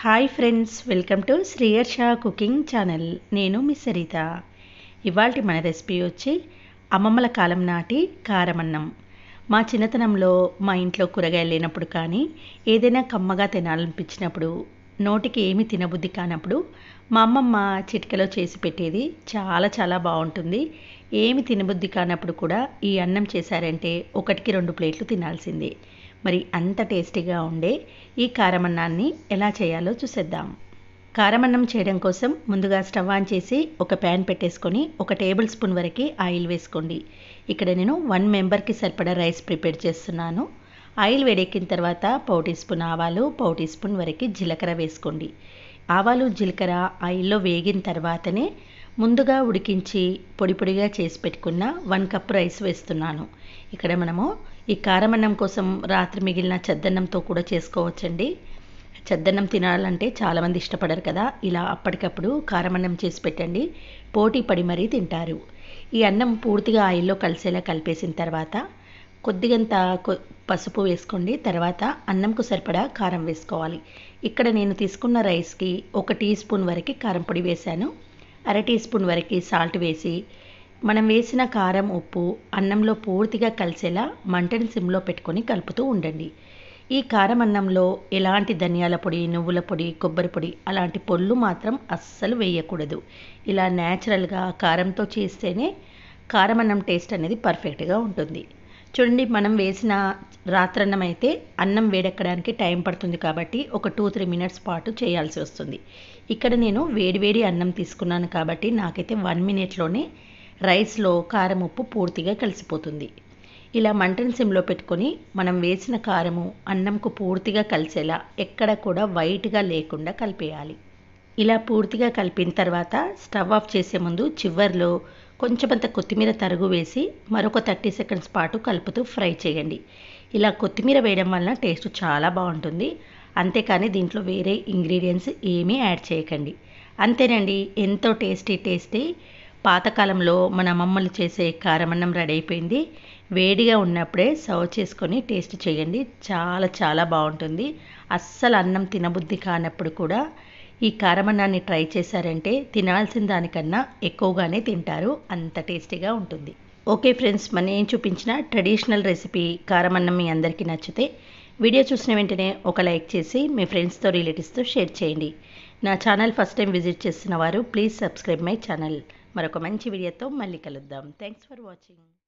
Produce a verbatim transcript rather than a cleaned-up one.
Hi friends, welcome to Sriharsha cooking channel. నేను మీ సరిత. ఇవాల్టి మన రెసిపీ వచ్చి అమ్మమ్మల కాలం నాటి కారమన్నం. మా చిన్నతనంలో మా ఇంట్లో కూరగాయలు లేనప్పుడు కానీ ఏదైనా కమ్మగా తినాలనిపించినప్పుడు, నోటికి ఏమి తినబుద్ధి కానప్పుడు మా అమ్మమ్మ చిటికెలో చేసి పెట్టేది. చాలా చాలా బాగుంటుంది. ఏమి తినబుద్ధి కానప్పుడు కూడా ఈ అన్నం చేశారంటే ఒకటికి రెండు ప్లేట్లు తినాల్సిందే. మరి అంత టేస్టీగా ఉండే ఈ కారమన్నాన్ని ఎలా చేయాలో చూసేద్దాం. కారమన్నం చేయడం కోసం ముందుగా స్టవ్ ఆన్ చేసి ఒక ప్యాన్ పెట్టేసుకొని ఒక టేబుల్ స్పూన్ వరకు ఆయిల్ వేసుకోండి. ఇక్కడ నేను వన్ మెంబర్కి సరిపడా రైస్ ప్రిపేర్ చేస్తున్నాను. ఆయిల్ వేడెక్కిన తర్వాత పావు టీ స్పూన్ ఆవాలు, పావు టీ స్పూన్ వరకు జీలకర్ర వేసుకోండి. ఆవాలు జీలకర్ర ఆయిల్లో వేగిన తర్వాతనే ముందుగా ఉడికించి పొడి పొడిగా చేసి పెట్టుకున్న వన్ కప్ రైస్ వేస్తున్నాను. ఇక్కడ మనము ఈ కారమన్నం కోసం రాత్రి మిగిలిన చద్దన్నంతో కూడా చేసుకోవచ్చండి. చద్దన్నం తినాలంటే చాలామంది ఇష్టపడరు కదా, ఇలా అప్పటికప్పుడు కారమన్నం చేసి పెట్టండి, పోటీ పడి మరీ తింటారు. ఈ అన్నం పూర్తిగా ఆయిల్లో కలిసేలా కలిపేసిన తర్వాత కొద్దిగంత పసుపు వేసుకోండి. తర్వాత అన్నంకు సరిపడా కారం వేసుకోవాలి. ఇక్కడ నేను తీసుకున్న రైస్కి ఒక టీ స్పూన్ వరకు కారం పొడి వేశాను. అర టీ స్పూన్ వరకు సాల్ట్ వేసి మనం వేసిన కారం ఉప్పు అన్నంలో పూర్తిగా కలిసేలా మంటని సిమ్లో పెట్టుకొని కలుపుతూ ఉండండి. ఈ కారం అన్నంలో ఎలాంటి ధనియాల పొడి, నువ్వుల పొడి, కొబ్బరి పొడి అలాంటి పొళ్ళు మాత్రం అస్సలు వేయకూడదు. ఇలా న్యాచురల్గా కారంతో చేస్తేనే కారమన్నం టేస్ట్ అనేది పర్ఫెక్ట్గా ఉంటుంది. చూడండి, మనం వేసిన రాత్రన్నం అయితే అన్నం వేడెక్కడానికి టైం పడుతుంది కాబట్టి ఒక టూ త్రీ మినిట్స్ పాటు చేయాల్సి వస్తుంది. ఇక్కడ నేను వేడివేడి అన్నం తీసుకున్నాను కాబట్టి నాకైతే వన్ మినిట్లోనే రైస్లో కారం ఉప్పు పూర్తిగా కలిసిపోతుంది. ఇలా మంటని సిమ్లో పెట్టుకొని మనం వేసిన కారము అన్నంకు పూర్తిగా కలిసేలా ఎక్కడ కూడా వైట్గా లేకుండా కలిపేయాలి. ఇలా పూర్తిగా కలిపిన తర్వాత స్టవ్ ఆఫ్ చేసే ముందు చివర్లో కొంచెమంత కొత్తిమీర తరుగు వేసి మరొక థర్టీ సెకండ్స్ పాటు కలుపుతూ ఫ్రై చేయండి. ఇలా కొత్తిమీర వేయడం వలన టేస్ట్ చాలా బాగుంటుంది. అంతేకాని దీంట్లో వేరే ఇంగ్రీడియంట్స్ ఏమీ యాడ్ చేయకండి. అంతేనండి, ఎంతో టేస్టీ టేస్టీ పాతకాలంలో మన అమ్మమ్మలు చేసే కారమన్నం రెడీ అయిపోయింది. వేడిగా ఉన్నప్పుడే సర్వ్ చేసుకొని టేస్ట్ చేయండి, చాలా చాలా బాగుంటుంది. అస్సలు అన్నం తినబుద్ధి కానప్పుడు కూడా ఈ కారమన్నాన్ని ట్రై చేశారంటే తినాల్సిన దానికన్నా ఎక్కువగానే తింటారు, అంత టేస్టీగా ఉంటుంది. ఓకే ఫ్రెండ్స్, మన నేను చూపించిన ట్రెడిషనల్ రెసిపీ కారమన్నం మీ అందరికీ నచ్చితే వీడియో చూసిన వెంటనే ఒక లైక్ చేసి మీ ఫ్రెండ్స్తో రిలేటివ్స్తో షేర్ చేయండి. నా ఛానల్ ఫస్ట్ టైం విజిట్ చేస్తున్న వారు ప్లీజ్ సబ్స్క్రైబ్ మై ఛానల్. మరొక మంచి వీడియోతో మళ్ళీ కలుద్దాం. Thanks for watching.